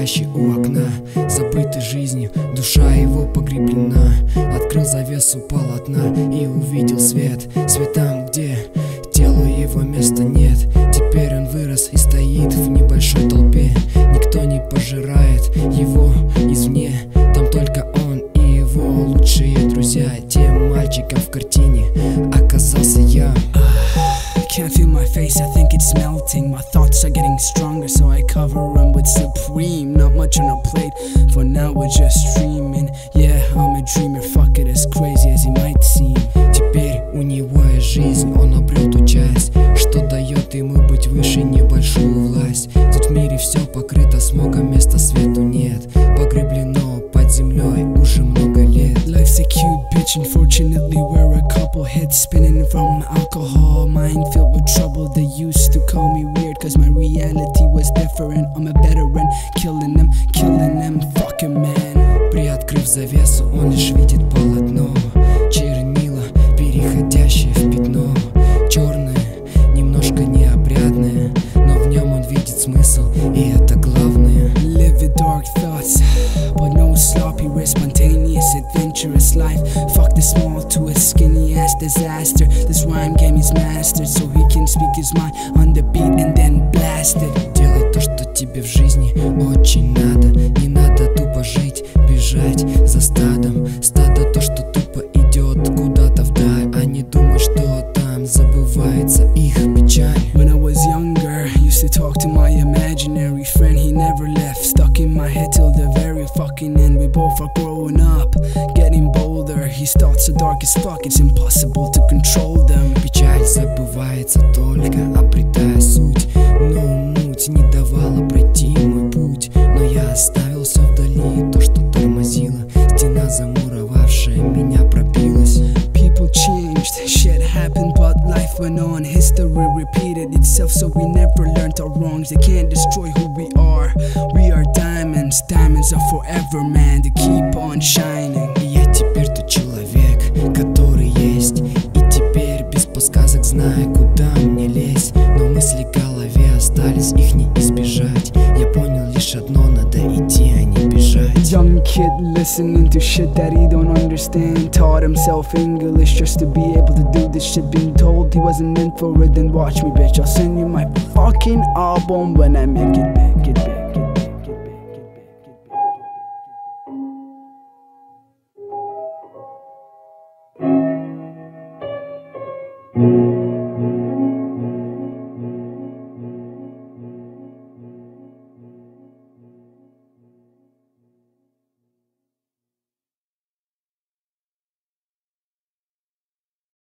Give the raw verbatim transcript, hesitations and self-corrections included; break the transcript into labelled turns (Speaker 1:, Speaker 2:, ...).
Speaker 1: сидящий у окна, забытый жизнью, душа его погреблена. Открыл завесу полотна и увидел свет, свет там, где телу его места нет. Теперь он вырос и стоит в небольшой толпе. Никто не пожирает его извне, там только он и его лучшие друзья. Тем мальчиком в картине оказался я.
Speaker 2: Can't feel my face, I think it's melting. My thoughts are getting stronger, so I cover them with Supreme. Not much on a plate, for now we're just streaming. Yeah, I'm a dreamer, fuck it, as crazy as it might seem.
Speaker 1: Теперь у него есть жизнь, он обрел ту часть, что дает ему быть выше небольшую власть. Тут в мире все покрыто смогом, места свету нет, погреблено под землей уже много лет.
Speaker 2: Life's a cute bitch, unfortunately we're a couple heads spinning from alcohol. Mind filled with trouble, they used to call me weird, cause my reality was different. I'm a veteran, killing them, killing them, fucking man.
Speaker 1: Приоткрыв завесу, он лишь видит полотно, чернила, переходящее в пятно. Черное, немножко неопрятное, но в нем он видит смысл, и это главное.
Speaker 2: Live with dark thoughts, but no sloppy wrist, spontaneous, adventurous life. Fuck the small to a skinny ass disaster. This rhyme game is mastered, so he can speak his mind on the beat and then blast it.
Speaker 1: Делай то, что тебе в жизни очень надо. Не надо тупо жить, бежать за стадом. Стадо то, что тупо идет куда-то вдаль, а не думай, что там забывается их печаль.
Speaker 2: When I was younger, used to talk to my imaginary friend. He never left, stuck in my head till the very fucking end. We both are growing up, getting bolder. His thoughts are dark as fuck, it's impossible to control them.
Speaker 1: Печаль забывается только, обретая суть, но муть не давала пройти мой путь. Но я оставил все вдали, то, что тормозило. Стена, замуровавшая меня, пробилась.
Speaker 2: People changed, shit happened, but life went on. History repeated itself, so we never learned our wrongs. They can't destroy who we are. We are diamonds, diamonds are forever, man. They keep on shining.
Speaker 1: И я теперь тот человек, который есть, и теперь без подсказок знаю, куда мне лезть. Но мысли в голове остались, их не избежать. Я понял лишь одно, надо идти, а не бежать.
Speaker 2: Young kid listening to shit that he don't understand. Taught himself English just to be able to do this shit. Been told he wasn't meant for it, then watch me, bitch. I'll send you my fucking album when I make it big, get big, get big, get big, get big, get big, get big, get big.